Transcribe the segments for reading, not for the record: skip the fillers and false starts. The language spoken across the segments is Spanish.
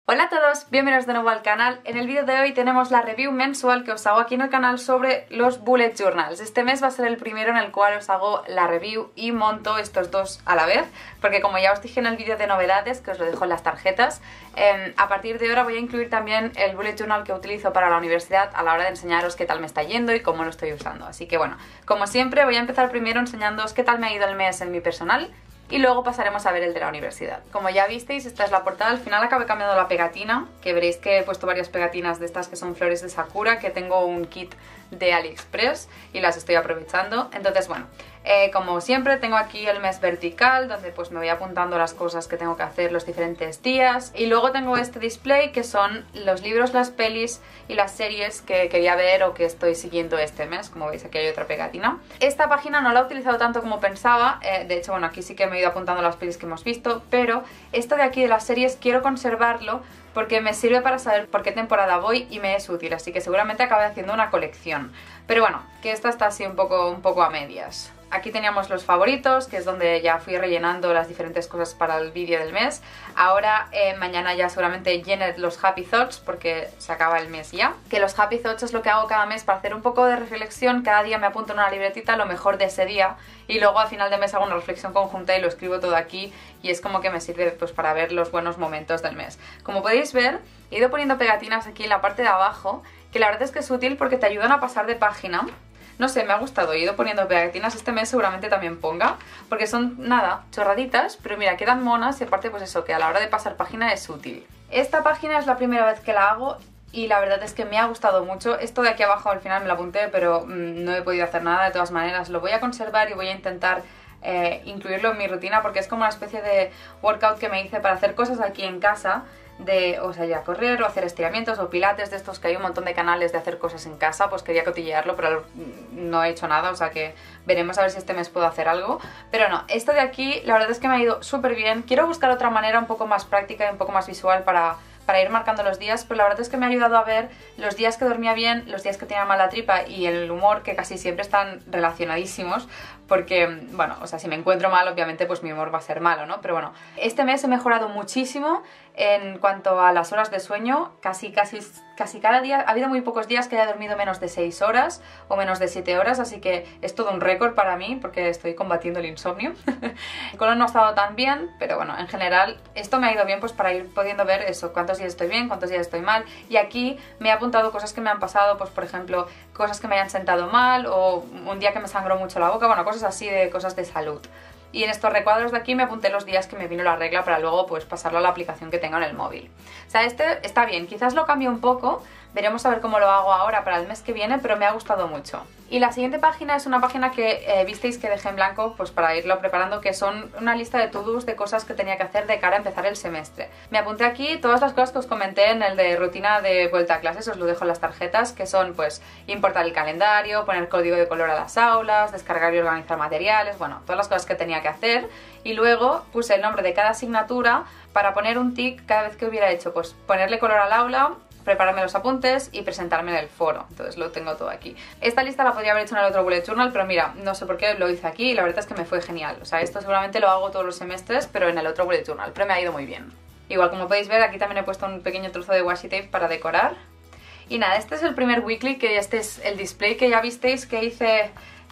Hola a todos, bienvenidos de nuevo al canal. En el vídeo de hoy tenemos la review mensual que os hago aquí en el canal sobre los bullet journals. Este mes va a ser el primero en el cual os hago la review y monto estos dos a la vez, porque como ya os dije en el vídeo de novedades, que os lo dejo en las tarjetas, a partir de ahora voy a incluir también el bullet journal que utilizo para la universidad a la hora de enseñaros qué tal me está yendo y cómo lo estoy usando. Así que bueno, como siempre voy a empezar primero enseñándoos qué tal me ha ido el mes en mi personal, y luego pasaremos a ver el de la universidad. Como ya visteis, esta es la portada. Al final acabé cambiando la pegatina, que veréis que he puesto varias pegatinas de estas que son flores de sakura, que tengo un kit de AliExpress y las estoy aprovechando. Entonces, bueno, como siempre tengo aquí el mes vertical, donde pues me voy apuntando las cosas que tengo que hacer los diferentes días. Y luego tengo este display, que son los libros, las pelis y las series que quería ver o que estoy siguiendo este mes. Como veis, aquí hay otra pegatina. Esta página no la he utilizado tanto como pensaba. De hecho, bueno, aquí sí que me he ido apuntando las pelis que hemos visto, pero esto de aquí de las series quiero conservarlo porque me sirve para saber por qué temporada voy y me es útil, así que seguramente acabe haciendo una colección. Pero bueno, que esta está así un poco a medias. Aquí teníamos los favoritos, que es donde ya fui rellenando las diferentes cosas para el vídeo del mes. Ahora, mañana ya seguramente llene los Happy Thoughts, porque se acaba el mes ya. Que los Happy Thoughts es lo que hago cada mes para hacer un poco de reflexión. Cada día me apunto en una libretita lo mejor de ese día y luego al final de mes hago una reflexión conjunta y lo escribo todo aquí, y es como que me sirve pues para ver los buenos momentos del mes. Como podéis ver, he ido poniendo pegatinas aquí en la parte de abajo, que la verdad es que es útil porque te ayudan a pasar de página. No sé, me ha gustado, he ido poniendo pegatinas, este mes seguramente también ponga, porque son, nada, chorraditas, pero mira, quedan monas y aparte pues eso, que a la hora de pasar página es útil. Esta página es la primera vez que la hago y la verdad es que me ha gustado mucho. Esto de aquí abajo al final me lo apunté, pero no he podido hacer nada. De todas maneras lo voy a conservar y voy a intentar incluirlo en mi rutina, porque es como una especie de workout que me hice para hacer cosas aquí en casa, o sea, ya correr o hacer estiramientos o pilates, de estos que hay un montón de canales de hacer cosas en casa. Pues quería cotillearlo, pero no he hecho nada, o sea que veremos a ver si este mes puedo hacer algo. Pero no, esto de aquí la verdad es que me ha ido súper bien. Quiero buscar otra manera un poco más práctica y un poco más visual para ir marcando los días, pero la verdad es que me ha ayudado a ver los días que dormía bien, los días que tenía mala tripa y el humor, que casi siempre están relacionadísimos, porque, bueno, o sea, si me encuentro mal, obviamente pues mi humor va a ser malo, ¿no? Pero bueno, este mes he mejorado muchísimo en cuanto a las horas de sueño, casi cada día. Ha habido muy pocos días que haya dormido menos de 6 horas o menos de 7 horas, así que es todo un récord para mí porque estoy combatiendo el insomnio. El colon no ha estado tan bien, pero bueno, en general esto me ha ido bien pues para ir pudiendo ver eso, cuántos días estoy bien, cuántos días estoy mal. Y aquí me he apuntado cosas que me han pasado, pues por ejemplo, cosas que me hayan sentado mal o un día que me sangró mucho la boca, bueno, cosas así, de cosas de salud. Y en estos recuadros de aquí me apunté los días que me vino la regla para luego pues pasarlo a la aplicación que tengo en el móvil. O sea, este está bien, quizás lo cambie un poco, veremos a ver cómo lo hago ahora para el mes que viene, pero me ha gustado mucho. Y la siguiente página es una página que visteis que dejé en blanco pues para irlo preparando, que son una lista de to-dos de cosas que tenía que hacer de cara a empezar el semestre. Me apunté aquí todas las cosas que os comenté en el de rutina de vuelta a clases, os lo dejo en las tarjetas, que son pues importar el calendario, poner código de color a las aulas, descargar y organizar materiales, bueno, todas las cosas que tenía que hacer. Y luego puse el nombre de cada asignatura para poner un tic cada vez que hubiera hecho, pues ponerle color al aula, prepararme los apuntes y presentarme en el foro. Entonces lo tengo todo aquí. Esta lista la podría haber hecho en el otro bullet journal, pero mira, no sé por qué lo hice aquí y la verdad es que me fue genial. O sea, esto seguramente lo hago todos los semestres, pero en el otro bullet journal, pero me ha ido muy bien. Igual, como podéis ver, aquí también he puesto un pequeño trozo de washi tape para decorar. Y nada, este es el primer weekly, que este es el display que ya visteis que hice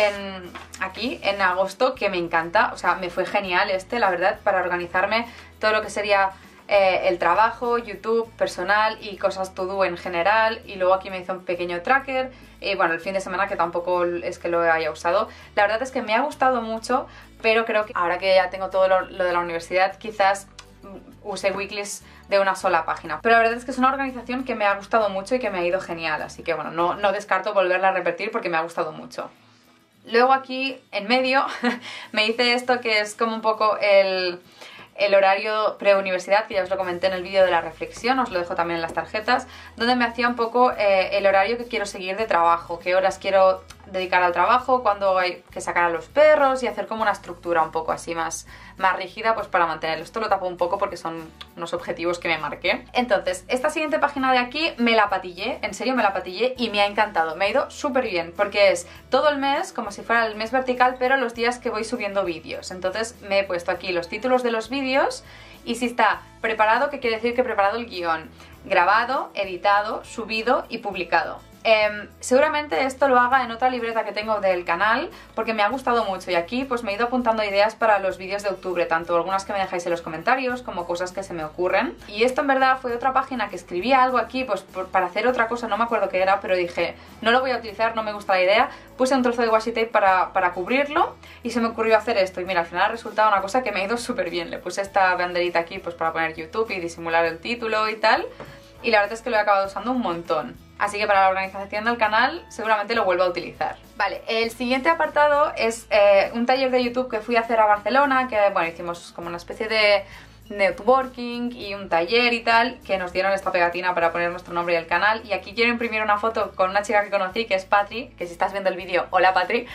aquí en agosto, que me encanta. O sea, me fue genial la verdad, para organizarme todo lo que sería el trabajo, YouTube, personal y cosas to do en general. Y luego aquí me hizo un pequeño tracker y bueno, el fin de semana, que tampoco es que lo haya usado. La verdad es que me ha gustado mucho, pero creo que ahora que ya tengo todo lo de la universidad, quizás use weeklies de una sola página. Pero la verdad es que es una organización que me ha gustado mucho y que me ha ido genial, así que bueno, no descarto volverla a repetir porque me ha gustado mucho. Luego aquí en medio me hice esto, que es como un poco el horario preuniversidad, que ya os lo comenté en el vídeo de la reflexión, os lo dejo también en las tarjetas, donde me hacía un poco el horario que quiero seguir de trabajo, qué horas quiero dedicar al trabajo, cuándo hay que sacar a los perros y hacer como una estructura un poco así más rígida pues para mantenerlo. Esto lo tapo un poco porque son unos objetivos que me marqué. Entonces, esta siguiente página de aquí me la patillé, en serio me la patillé y me ha encantado, me ha ido súper bien porque es todo el mes como si fuera el mes vertical, pero los días que voy subiendo vídeos. Entonces me he puesto aquí los títulos de los vídeos Y si está preparado, ¿qué quiere decir que he preparado el guión? Grabado, editado, subido y publicado. Seguramente esto lo haga en otra libreta que tengo del canal porque me ha gustado mucho y aquí pues me he ido apuntando ideas para los vídeos de octubre, tanto algunas que me dejáis en los comentarios como cosas que se me ocurren. Y esto en verdad fue de otra página que escribía algo aquí pues para hacer otra cosa, no me acuerdo qué era, pero dije no lo voy a utilizar, no me gusta la idea. Puse un trozo de washi tape para cubrirlo y se me ocurrió hacer esto y mira, al final ha resultado una cosa que me ha ido súper bien. Le puse esta banderita aquí pues para poner YouTube y disimular el título y tal, y la verdad es que lo he acabado usando un montón. Así que para la organización del canal seguramente lo vuelvo a utilizar. Vale, el siguiente apartado es un taller de YouTube que fui a hacer a Barcelona, que bueno, hicimos como una especie de networking y un taller y tal, que nos dieron esta pegatina para poner nuestro nombre y el canal. Y aquí quiero imprimir una foto con una chica que conocí, que es Patri, que si estás viendo el vídeo, hola Patri,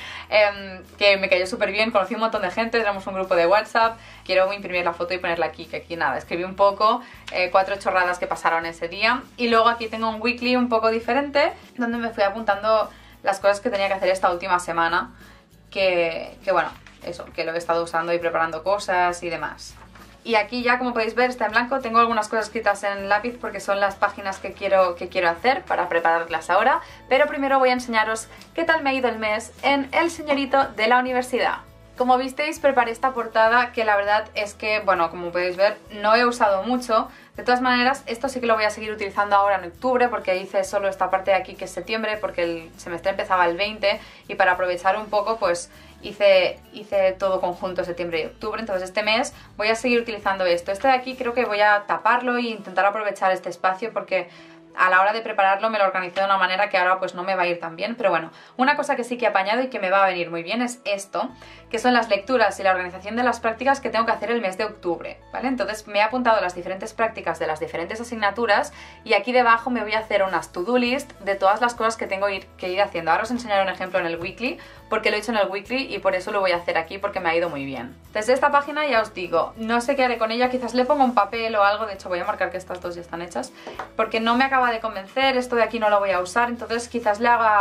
que me cayó súper bien, conocí un montón de gente, tenemos un grupo de WhatsApp. Quiero imprimir la foto y ponerla aquí, que aquí nada, escribí un poco, 4 chorradas que pasaron ese día. Y luego aquí tengo un weekly un poco diferente, donde me fui apuntando las cosas que tenía que hacer esta última semana, que bueno, eso, que lo he estado usando y preparando cosas y demás. Y aquí ya, como podéis ver, está en blanco. Tengo algunas cosas escritas en lápiz porque son las páginas que quiero hacer para prepararlas ahora. Pero primero voy a enseñaros qué tal me ha ido el mes en El Señorito de la Universidad. Como visteis, preparé esta portada que la verdad es que, bueno, como podéis ver, no he usado mucho. De todas maneras, esto sí que lo voy a seguir utilizando ahora en octubre porque hice solo esta parte de aquí que es septiembre porque el semestre empezaba el 20 y para aprovechar un poco pues hice todo conjunto septiembre y octubre. Entonces este mes voy a seguir utilizando esto. Este de aquí creo que voy a taparlo e intentar aprovechar este espacio porque a la hora de prepararlo me lo organicé de una manera que ahora pues no me va a ir tan bien, pero bueno, una cosa que sí que he apañado y que me va a venir muy bien es esto, que son las lecturas y la organización de las prácticas que tengo que hacer el mes de octubre, ¿vale? Entonces me he apuntado las diferentes prácticas de las diferentes asignaturas y aquí debajo me voy a hacer unas to-do list de todas las cosas que tengo que ir haciendo. Ahora os enseñaré un ejemplo en el weekly, porque lo he hecho en el weekly y por eso lo voy a hacer aquí porque me ha ido muy bien. Desde esta página ya os digo, no sé qué haré con ella, quizás le pongo un papel o algo, de hecho voy a marcar que estas dos ya están hechas, porque no me acaba de convencer, esto de aquí no lo voy a usar, entonces quizás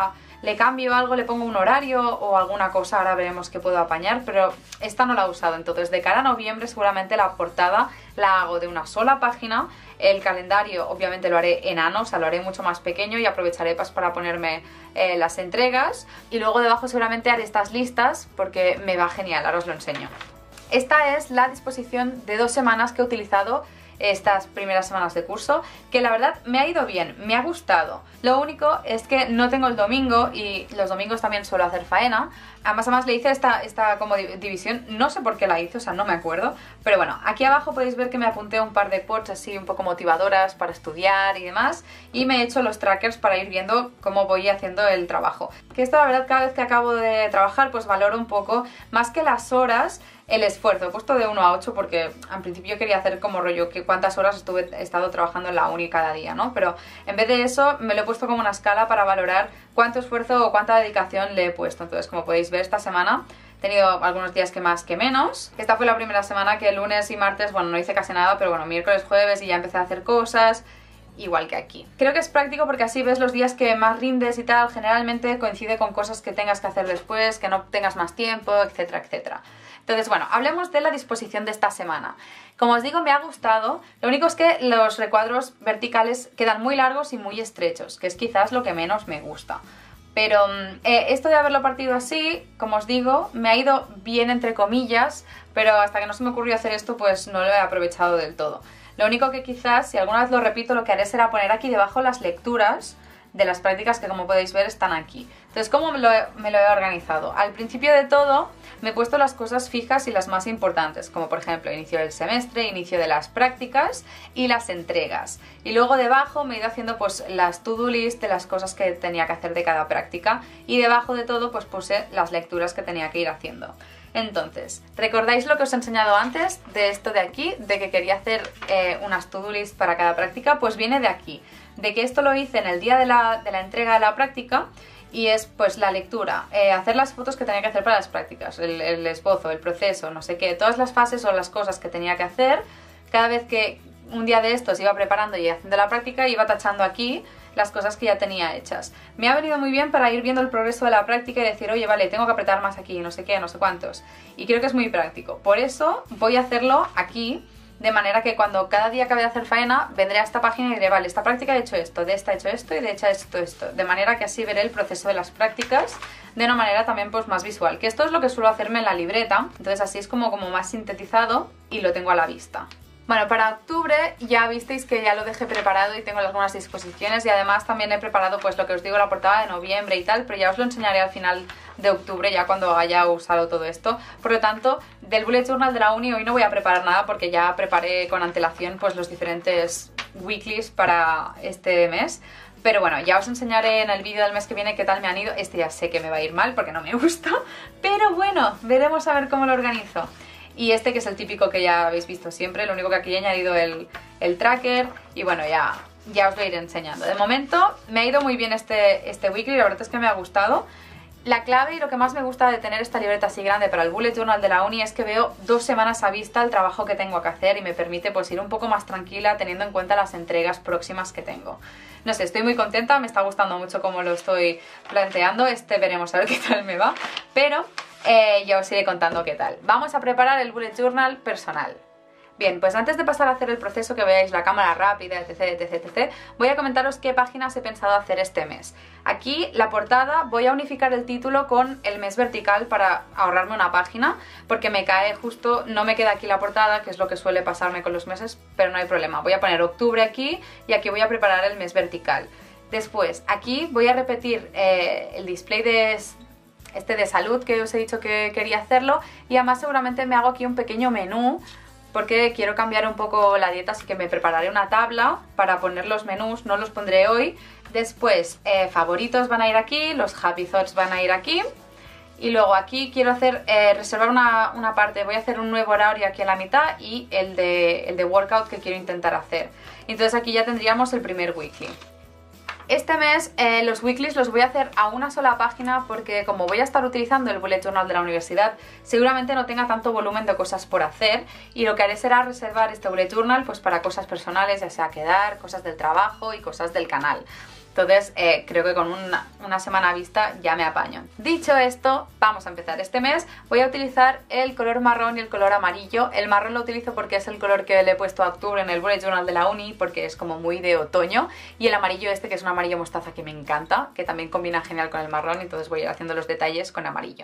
le cambio algo, le pongo un horario o alguna cosa, ahora veremos qué puedo apañar, pero esta no la he usado. Entonces de cara a noviembre seguramente la portada la hago de una sola página, el calendario obviamente lo haré enano, o sea lo haré mucho más pequeño y aprovecharé pues para ponerme las entregas, y luego debajo seguramente haré estas listas porque me va genial, ahora os lo enseño. Esta es la disposición de 2 semanas que he utilizado estas primeras semanas de curso, que la verdad me ha ido bien, me ha gustado. Lo único es que no tengo el domingo y los domingos también suelo hacer faena. Además le hice esta como división, no sé por qué la hice, o sea no me acuerdo, pero bueno, aquí abajo podéis ver que me apunté un par de quotes así un poco motivadoras para estudiar y demás, y me he hecho los trackers para ir viendo cómo voy haciendo el trabajo. Que esto la verdad cada vez que acabo de trabajar pues valoro un poco, más que las horas, el esfuerzo. He puesto de 1 a 8 porque al principio quería hacer como rollo que cuántas horas he estado trabajando en la uni cada día, ¿no? Pero en vez de eso me lo he puesto como una escala para valorar cuánto esfuerzo o cuánta dedicación le he puesto. Entonces, como podéis ver, esta semana he tenido algunos días que más que menos. Esta fue la primera semana que el lunes y martes, bueno, no hice casi nada, pero bueno, miércoles, jueves y ya empecé a hacer cosas, igual que aquí. Creo que es práctico porque así ves los días que más rindes y tal, generalmente coincide con cosas que tengas que hacer después, que no tengas más tiempo, etcétera, etcétera. Entonces, bueno, hablemos de la disposición de esta semana. Como os digo, me ha gustado. Lo único es que los recuadros verticales quedan muy largos y muy estrechos, que es quizás lo que menos me gusta. Pero esto de haberlo partido así, como os digo, me ha ido bien entre comillas, pero hasta que no se me ocurrió hacer esto, pues no lo he aprovechado del todo. Lo único que quizás, si alguna vez lo repito, lo que haré será poner aquí debajo las lecturas de las prácticas que, como podéis ver, están aquí. Entonces, ¿cómo me lo he organizado? Al principio de todo me he puesto las cosas fijas y las más importantes, como por ejemplo inicio del semestre, inicio de las prácticas y las entregas. Y luego debajo me he ido haciendo pues las to-do list de las cosas que tenía que hacer de cada práctica, y debajo de todo pues puse las lecturas que tenía que ir haciendo. Entonces, ¿recordáis lo que os he enseñado antes de esto de aquí? De que quería hacer unas to-do list para cada práctica, pues viene de aquí. De que esto lo hice en el día de la entrega de la práctica, y es pues la lectura, hacer las fotos que tenía que hacer para las prácticas, el esbozo, el proceso, no sé qué, todas las fases o las cosas que tenía que hacer. Cada vez que un día de estos iba preparando y haciendo la práctica, iba tachando aquí las cosas que ya tenía hechas. Me ha venido muy bien para ir viendo el progreso de la práctica y decir, oye, vale, tengo que apretar más aquí, no sé qué, no sé cuántos. Y creo que es muy práctico. Por eso voy a hacerlo aquí de manera que cuando cada día acabe de hacer faena, vendré a esta página y diré, vale, esta práctica he hecho esto, de esta he hecho esto y de esta he hecho esto. De manera que así veré el proceso de las prácticas de una manera también pues más visual, que esto es lo que suelo hacerme en la libreta, entonces así es como más sintetizado y lo tengo a la vista. Bueno, para octubre ya visteis que ya lo dejé preparado y tengo algunas disposiciones y además también he preparado pues lo que os digo, la portada de noviembre y tal, pero ya os lo enseñaré al final de octubre ya cuando haya usado todo esto. Por lo tanto, del bullet journal de la uni hoy no voy a preparar nada porque ya preparé con antelación pues los diferentes weeklies para este mes. Pero bueno, ya os enseñaré en el vídeo del mes que viene qué tal me han ido. Este ya sé que me va a ir mal porque no me gusta, pero bueno, veremos a ver cómo lo organizo. Y este que es el típico que ya habéis visto siempre, lo único que aquí he añadido el tracker y bueno, ya os lo iré enseñando. De momento me ha ido muy bien este weekly, la verdad es que me ha gustado. La clave y lo que más me gusta de tener esta libreta así grande para el bullet journal de la uni es que veo 2 semanas a vista el trabajo que tengo que hacer y me permite pues ir un poco más tranquila teniendo en cuenta las entregas próximas que tengo. No sé, estoy muy contenta, me está gustando mucho cómo lo estoy planteando, veremos a ver qué tal me va, pero ya os iré contando qué tal. Vamos a preparar el bullet journal personal. Bien, pues antes de pasar a hacer el proceso, que veáis la cámara rápida, etc, voy a comentaros qué páginas he pensado hacer este mes. Aquí, la portada, voy a unificar el título con el mes vertical para ahorrarme una página, porque me cae justo, no me queda aquí la portada, que es lo que suele pasarme con los meses, pero no hay problema. Voy a poner octubre aquí y aquí voy a preparar el mes vertical. Después, aquí voy a repetir el display de salud que os he dicho que quería hacerlo y además seguramente me hago aquí un pequeño menú porque quiero cambiar un poco la dieta, así que me prepararé una tabla para poner los menús, no los pondré hoy. Después, favoritos van a ir aquí, los happy thoughts van a ir aquí. Y luego aquí quiero hacer, reservar una parte, voy a hacer un nuevo horario aquí en la mitad y el de workout que quiero intentar hacer. Entonces aquí ya tendríamos el primer weekly. Este mes los weeklies los voy a hacer a una sola página porque como voy a estar utilizando el bullet journal de la universidad seguramente no tenga tanto volumen de cosas por hacer y lo que haré será reservar este bullet journal pues para cosas personales, ya sea quedar, cosas del trabajo y cosas del canal. Entonces creo que con una semana a vista ya me apaño. Dicho esto, vamos a empezar. Este mes voy a utilizar el color marrón y el color amarillo. El marrón lo utilizo porque es el color que le he puesto a octubre en el bullet journal de la uni, porque es como muy de otoño. Y el amarillo que es un amarillo mostaza que me encanta, que también combina genial con el marrón, entonces voy a ir haciendo los detalles con amarillo.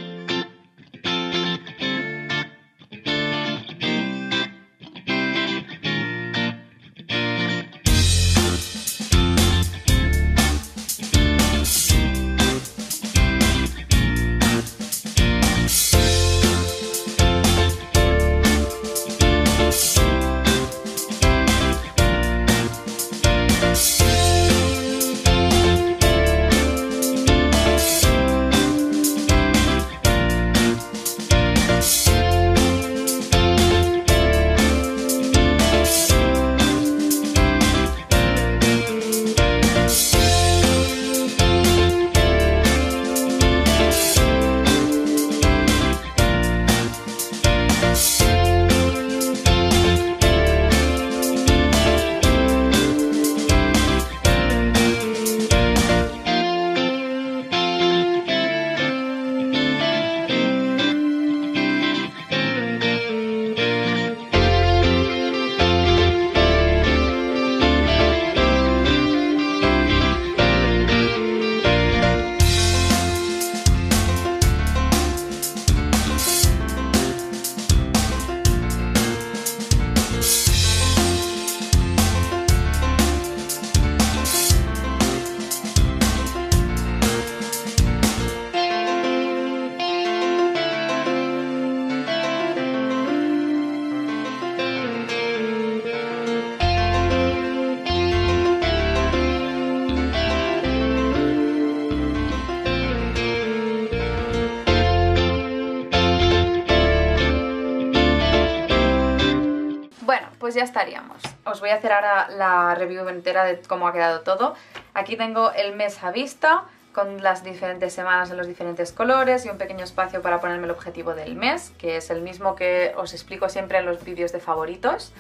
Pues ya estaríamos. Os voy a hacer ahora la review entera de cómo ha quedado todo. Aquí tengo el mes a vista con las diferentes semanas en los diferentes colores y un pequeño espacio para ponerme el objetivo del mes, que es el mismo que os explico siempre en los vídeos de favoritos.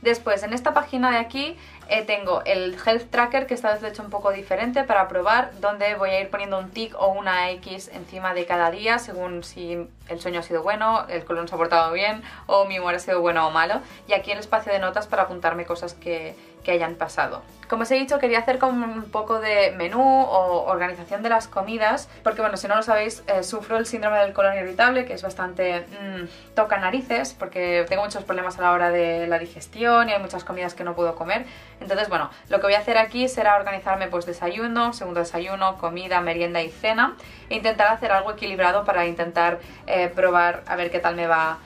Después, en esta página de aquí tengo el Health Tracker, que esta vez lo he hecho un poco diferente para probar, donde voy a ir poniendo un tic o una X encima de cada día, según si el sueño ha sido bueno, el colon se ha portado bien o mi humor ha sido bueno o malo. Y aquí el espacio de notas para apuntarme cosas que hayan pasado. Como os he dicho, quería hacer como un poco de menú o organización de las comidas, porque bueno, si no lo sabéis, sufro el síndrome del colon irritable, que es bastante toca narices, porque tengo muchos problemas a la hora de la digestión y hay muchas comidas que no puedo comer. Entonces bueno, lo que voy a hacer aquí será organizarme pues desayuno, segundo desayuno, comida, merienda y cena, e intentar hacer algo equilibrado para intentar probar a ver qué tal me va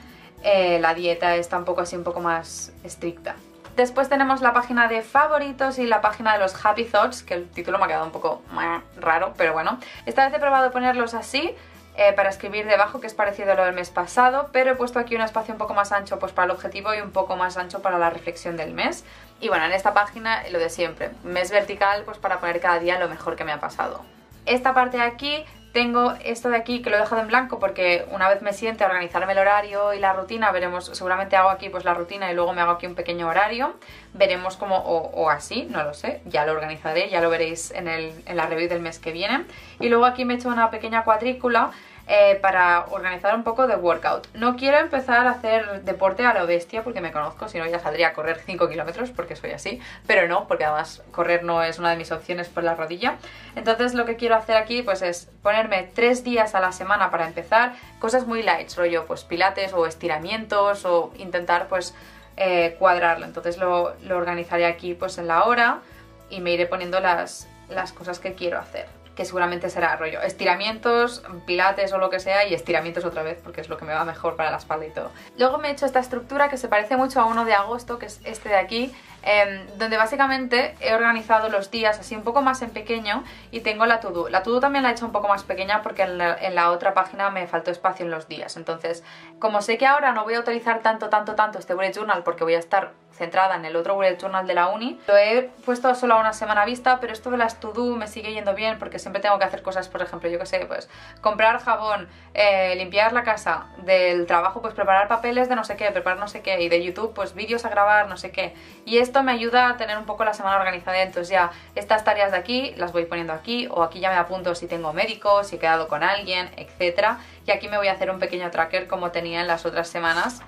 la dieta esta un poco así, un poco más estricta. Después tenemos la página de favoritos y la página de los Happy Thoughts, que el título me ha quedado un poco raro, pero bueno. Esta vez he probado ponerlos así, para escribir debajo, que es parecido a lo del mes pasado, pero he puesto aquí un espacio un poco más ancho pues para el objetivo y un poco más ancho para la reflexión del mes. Y bueno, en esta página lo de siempre, mes vertical, pues para poner cada día lo mejor que me ha pasado. Esta parte de aquí tengo esto de aquí que lo he dejado en blanco porque una vez me siente a organizarme el horario y la rutina, veremos, seguramente hago aquí pues la rutina y luego me hago aquí un pequeño horario, veremos cómo, o así, no lo sé, ya lo organizaré, ya lo veréis en la review del mes que viene. Y luego aquí me he hecho una pequeña cuadrícula para organizar un poco de workout. No quiero empezar a hacer deporte a lo bestia porque me conozco, si no ya saldría a correr 5 kilómetros porque soy así, pero no, porque además correr no es una de mis opciones por la rodilla. Entonces lo que quiero hacer aquí pues es ponerme 3 días a la semana para empezar, cosas muy light, rollo pues pilates o estiramientos, o intentar pues cuadrarlo. Entonces lo organizaré aquí pues en la hora y me iré poniendo las cosas que quiero hacer, que seguramente será rollo estiramientos, pilates o lo que sea, y estiramientos otra vez porque es lo que me va mejor para la espalda y todo. Luego me he hecho esta estructura que se parece mucho a uno de agosto, que es este de aquí, donde básicamente he organizado los días así un poco más en pequeño y tengo la to-do. La to-do también la he hecho un poco más pequeña porque en la otra página me faltó espacio en los días. Entonces, como sé que ahora no voy a utilizar tanto este bullet journal porque voy a estar centrada en el otro bullet journal de la uni, lo he puesto solo a una semana vista, pero esto de las to-do me sigue yendo bien porque siempre tengo que hacer cosas, por ejemplo, yo que sé, pues comprar jabón, limpiar la casa, del trabajo pues preparar papeles de no sé qué, preparar no sé qué, y de YouTube pues vídeos a grabar, no sé qué, y esto me ayuda a tener un poco la semana organizada. Entonces ya estas tareas de aquí las voy poniendo aquí, o aquí ya me apunto si tengo médico, si he quedado con alguien, etcétera, y aquí me voy a hacer un pequeño tracker como tenía en las otras semanas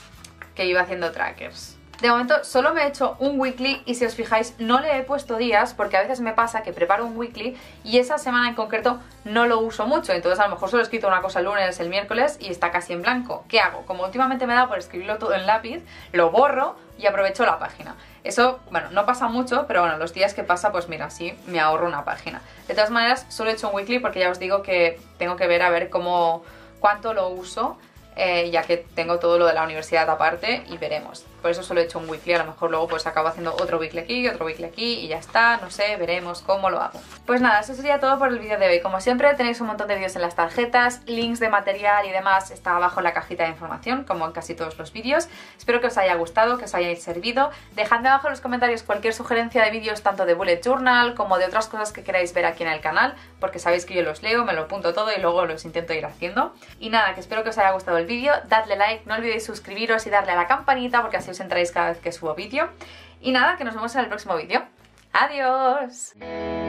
que iba haciendo trackers. De momento solo me he hecho un weekly y si os fijáis no le he puesto días porque a veces me pasa que preparo un weekly y esa semana en concreto no lo uso mucho, entonces a lo mejor solo he escrito una cosa el lunes, el miércoles y está casi en blanco. ¿Qué hago? Como últimamente me da por escribirlo todo en lápiz, lo borro y aprovecho la página. Eso, bueno, no pasa mucho, pero bueno, los días que pasa, pues mira, sí, me ahorro una página. De todas maneras, solo he hecho un weekly porque ya os digo que tengo que ver a ver cuánto lo uso, ya que tengo todo lo de la universidad aparte y veremos. Por eso solo he hecho un weekly, a lo mejor luego pues acabo haciendo otro weekly aquí y ya está, no sé, veremos cómo lo hago. Pues nada, eso sería todo por el vídeo de hoy. Como siempre tenéis un montón de vídeos en las tarjetas, links de material y demás está abajo en la cajita de información, como en casi todos los vídeos. Espero que os haya gustado, que os haya servido. Dejadme abajo en los comentarios cualquier sugerencia de vídeos, tanto de bullet journal como de otras cosas que queráis ver aquí en el canal, porque sabéis que yo los leo, me lo apunto todo y luego los intento ir haciendo. Y nada, que espero que os haya gustado el vídeo, dadle like, no olvidéis suscribiros y darle a la campanita porque así os entráis cada vez que subo vídeo. Y nada, que nos vemos en el próximo vídeo. ¡Adiós!